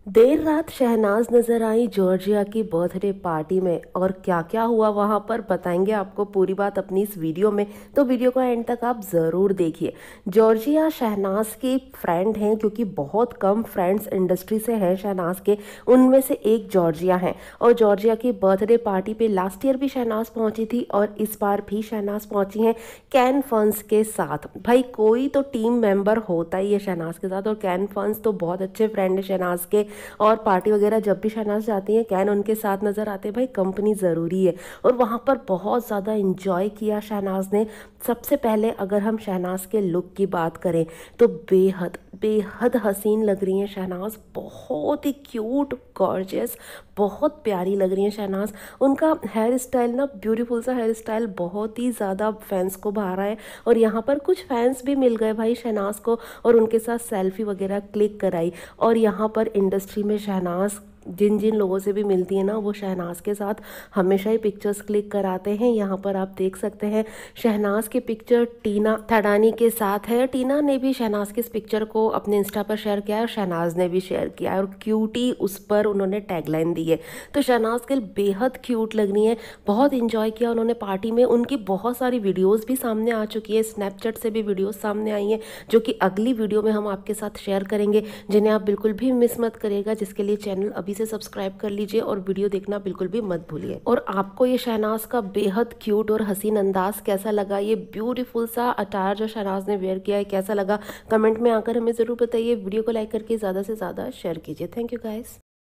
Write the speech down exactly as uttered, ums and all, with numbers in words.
देर रात शहनाज नजर आई जॉर्जिया की बर्थडे पार्टी में और क्या क्या हुआ वहां पर बताएंगे आपको पूरी बात अपनी इस वीडियो में। तो वीडियो को एंड तक आप ज़रूर देखिए। जॉर्जिया शहनाज की फ्रेंड हैं, क्योंकि बहुत कम फ्रेंड्स इंडस्ट्री से हैं शहनाज के, उनमें से एक जॉर्जिया हैं। और जॉर्जिया की बर्थडे पार्टी पे लास्ट ईयर भी शहनाज पहुंची थी और इस बार भी शहनाज पहुंची हैं कैन फंस के साथ। भाई कोई तो टीम मेंबर होता ही है शहनाज के साथ, और कैन फंस तो बहुत अच्छे फ्रेंड है शहनाज के। और पार्टी वगैरह जब भी शहनाज जाती है कैन उनके साथ नज़र आते हैं। भाई कंपनी ज़रूरी है, और वहाँ पर बहुत ज़्यादा इंजॉय किया शहनाज ने। सबसे पहले अगर हम शहनाज के लुक की बात करें तो बेहद बेहद हसीन लग रही हैं शहनाज, बहुत ही क्यूट गॉर्जियस, बहुत प्यारी लग रही हैं शहनाज। उनका हेयर स्टाइल ना, ब्यूटीफुल सा हेयर स्टाइल बहुत ही ज़्यादा फैंस को भा रहा है। और यहाँ पर कुछ फैंस भी मिल गए भाई शहनाज को, और उनके साथ सेल्फी वगैरह क्लिक कराई। और यहाँ पर इंडस्ट्री में शहनाज जिन जिन लोगों से भी मिलती है ना, वो शहनाज के साथ हमेशा ही पिक्चर्स क्लिक कराते हैं। यहाँ पर आप देख सकते हैं शहनाज की पिक्चर टीना थडानी के साथ है। टीना ने भी शहनाज की इस पिक्चर को अपने इंस्टा पर शेयर किया है, और शहनाज ने भी शेयर किया है, और क्यूटी उस पर उन्होंने टैगलाइन दी है। तो शहनाज गिल बेहद क्यूट लग रही हैं, बहुत इंजॉय किया उन्होंने पार्टी में। उनकी बहुत सारी वीडियोज़ भी सामने आ चुकी है, स्नैपचैट से भी वीडियोज़ सामने आई हैं, जो कि अगली वीडियो में हम आपके साथ शेयर करेंगे, जिन्हें आप बिल्कुल भी मिस मत करिएगा। जिसके लिए चैनल अभी से सब्सक्राइब कर लीजिए और वीडियो देखना बिल्कुल भी मत भूलिए। और आपको ये शहनाज का बेहद क्यूट और हसीन अंदाज कैसा लगा, ये ब्यूटीफुल सा अटायर जो शहनाज ने वेयर किया है कैसा लगा, कमेंट में आकर हमें ज़रूर बताइए। वीडियो को लाइक करके ज़्यादा से ज़्यादा शेयर कीजिए। Thank you guys.